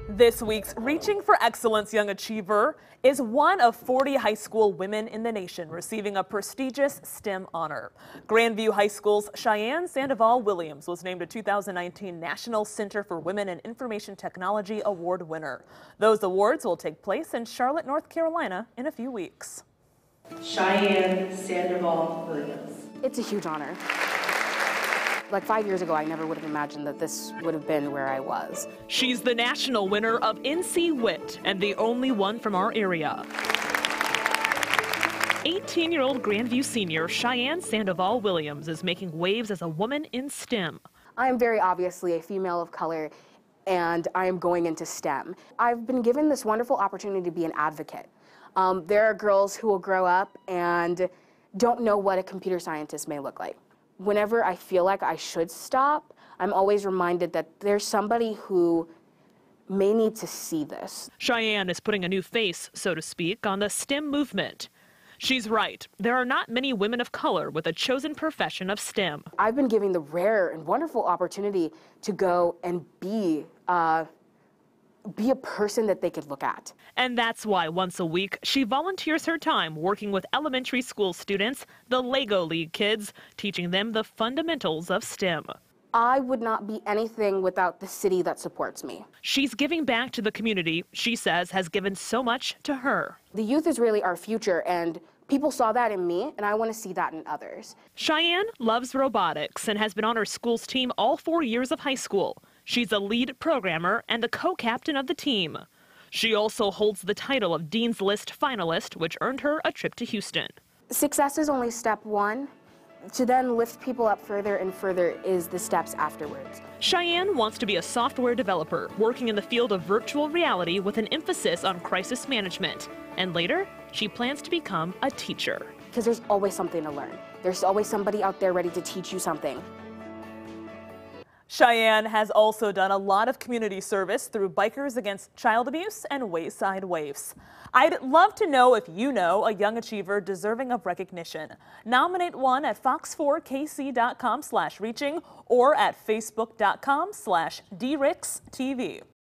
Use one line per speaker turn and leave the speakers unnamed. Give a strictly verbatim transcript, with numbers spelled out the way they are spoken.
This week's Reaching for Excellence Young Achiever is one of forty high school women in the nation receiving a prestigious STEM honor. Grandview High School's Chyanne Sandoval-Williams was named a two thousand nineteen National Center for Women in Information Technology Award winner. Those awards will take place in Charlotte, North Carolina in a few weeks.
Chyanne Sandoval-Williams.
It's a huge honor. Like five years ago, I never would have imagined that this would have been where I was.
She's the national winner of N C Wit and the only one from our area. eighteen-year-old Grandview senior Chyanne Sandoval-Williams is making waves as a woman in STEM.
I am very obviously a female of color, and I am going into STEM. I've been given this wonderful opportunity to be an advocate. Um, there are girls who will grow up and don't know what a computer scientist may look like. Whenever I feel like I should stop, I'm always reminded that there's somebody who may need to see this.
Chyanne is putting a new face, so to speak, on the STEM movement. She's right. There are not many women of color with a chosen profession of STEM.
I've been given the rare and wonderful opportunity to go and be uh, be a person that they could look at.
And that's why once a week she volunteers her time working with elementary school students, the Lego League kids, teaching them the fundamentals of STEM.
I would not be anything without the city that supports me.
She's giving back to the community she says has given so much to her.
The youth is really our future, and people saw that in me, and I want to see that in others.
Chyanne loves robotics and has been on her school's team all four years of high school. She's a lead programmer and the co-captain of the team. She also holds the title of Dean's List finalist, which earned her a trip to Houston.
Success is only step one. To then lift people up further and further is the steps afterwards.
Chyanne wants to be a software developer, working in the field of virtual reality with an emphasis on crisis management. And later, she plans to become a teacher.
Because there's always something to learn. There's always somebody out there ready to teach you something.
Chyanne has also done a lot of community service through Bikers Against Child Abuse and Wayside Waifs. I'd love to know if you know a young achiever deserving of recognition. Nominate one at fox four k c dot com slash reaching or at facebook dot com slash d rix t v.